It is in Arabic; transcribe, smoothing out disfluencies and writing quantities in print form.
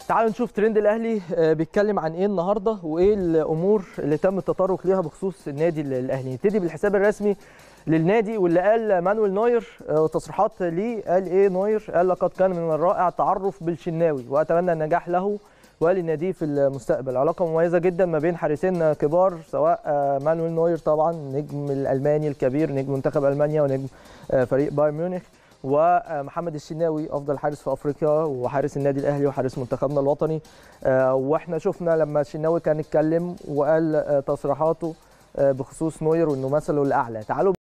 تعالوا نشوف ترند الاهلي بيتكلم عن ايه النهارده وايه الامور اللي تم التطرق ليها بخصوص النادي الاهلي. نبتدي بالحساب الرسمي للنادي واللي قال مانويل نوير وتصريحات ليه. قال ايه نوير؟ قال لقد كان من الرائع التعرف بالشناوي واتمنى النجاح له وللنادي في المستقبل. علاقه مميزه جدا ما بين حارسين كبار، سواء مانويل نوير طبعا نجم الالماني الكبير، نجم منتخب المانيا ونجم فريق بايرن ميونخ، ومحمد الشناوي افضل حارس في افريقيا وحارس النادي الاهلي وحارس منتخبنا الوطني. واحنا شفنا لما الشناوي كان اتكلم وقال تصريحاته بخصوص نوير وانه مثله الاعلى. تعالوا